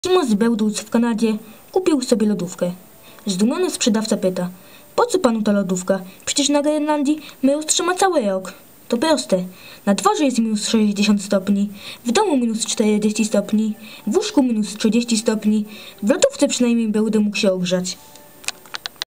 Eskimo z Bełdúc w Kanadzie kupił sobie lodówkę. Zdumiony sprzedawca pyta: po co panu ta lodówka? Przecież na Grenlandii mróz trzyma cały rok. To proste. Na dworze jest minus 60 stopni, w domu minus 40 stopni, w łóżku minus 30 stopni, w lodówce przynajmniej będę mógł się ogrzać.